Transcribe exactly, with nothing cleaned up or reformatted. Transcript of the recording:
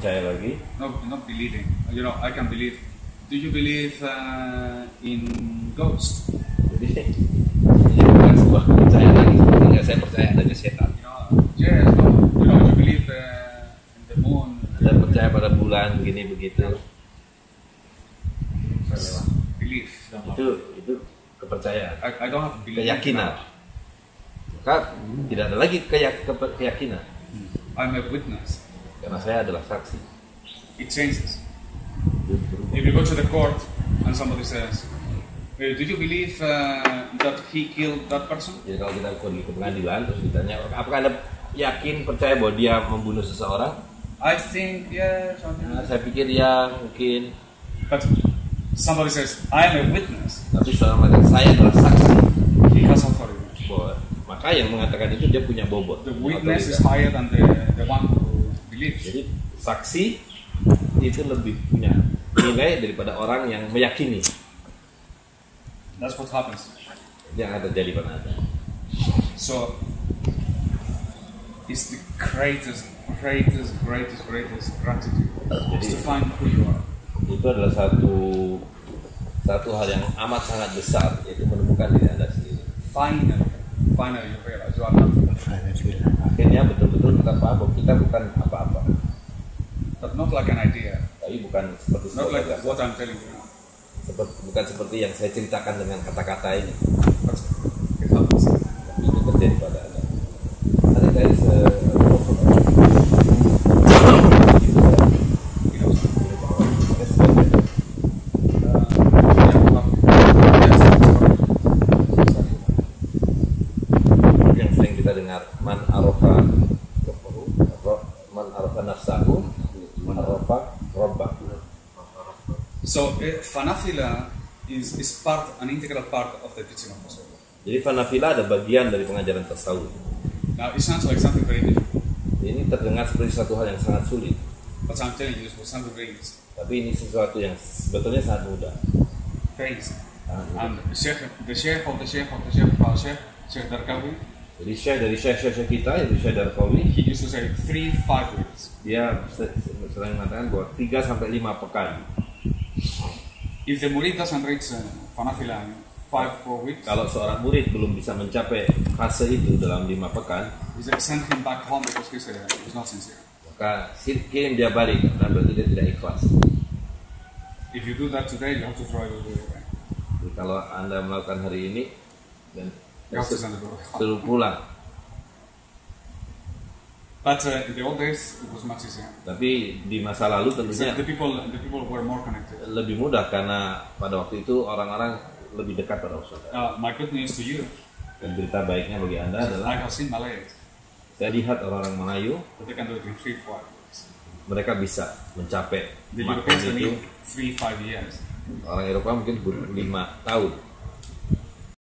percaya lagi. No, not believing. You know, I can believe. Do you believe uh, in ghosts? Jadi ini bukan sebuah kepercayaan lagi. Sebenarnya saya percaya adanya setan. You know, yes. No. You know, you believe uh, in the moon. Anda percaya pada bulan begini begitu. Belief. Itu itu kepercayaan. I, I don't have belief. Keyakinan. Maka tidak ada lagi keyak, ke, keyakinan. I'm a witness. Karena saya adalah saksi. It changes. If you go to the court and somebody says, "Hey, do you believe uh, that he killed that person?" Jadi kalau kita pergi ke pengadilan terus ditanya, apakah Anda yakin percaya bahwa dia membunuh seseorang? I think yeah, something. Nah, saya pikir ya mungkin. But somebody says, "I am a witness." Tapi seorang mengatakan saya adalah saksi. He has authority. Bahwa, maka yang mengatakan itu dia punya bobot. The witness is otoritas. higher than the the one who believes. Jadi saksi itu lebih punya nilai daripada orang yang meyakini. That's what happens. Yang akan terjadi pada Anda. So it's the greatest, greatest, greatest, greatest gratitude is to find who you are. Itu adalah satu satu hal yang amat sangat besar, yaitu menemukan diri Anda sendiri. Finally, finally you realize you are nothing. Akhirnya betul-betul kita paham bahwa kita bukan apa-apa. But not like an idea. Tapi bukan seperti Not like sebuah what I'm telling you. seperti, bukan seperti yang saya ceritakan dengan kata-kata ini. But it happens. Tapi itu terjadi pada Anda. Ada dari se You know, yang sering kita dengar, man arafa man arafa nafsahu man arafa rabbahu. so uh, fanafila is, is part, an integral part of the teaching of Rasulullah. Jadi fanafila ada bagian dari pengajaran tasawuf. Now it sounds like something very difficult, Ini terdengar seperti satu hal yang sangat sulit, but I'm telling you, it was something very easy. tapi ini sesuatu yang sebetulnya sangat mudah. Very easy. Sangat mudah. And the sheikh, the sheikh of the sheikh of the sheikh of our sheikh, Sheikh Darqawi, Jadi syekh dari syekh-syekh kita, yaitu Syekh Darqawi, he used to say three, five weeks. dia sering mengatakan bahwa tiga sampai lima pekan. If the murid doesn't reach uh, fanafila in five, four weeks, Kalau seorang murid belum bisa mencapai fase itu dalam lima pekan, he said send him back home because he's, uh, he's not sincere. maka kirim dia balik karena berarti dia tidak ikhlas. If you do that today, you have to throw it away. Jadi kalau Anda melakukan hari ini dan You have to send it away. suruh pulang, But uh, in the old days, it was much easier. tapi di masa lalu So tentunya the people, the people were more connected. lebih mudah karena pada waktu itu orang-orang lebih dekat pada Rasulullah. Uh, my good news to you, Dan berita baiknya bagi Anda I adalah have seen Malays, saya lihat orang-orang Melayu that they can do it in three, four weeks. mereka bisa mencapai The makna Europeans they itu. need three, five years. Orang Eropa mungkin butuh lima tahun.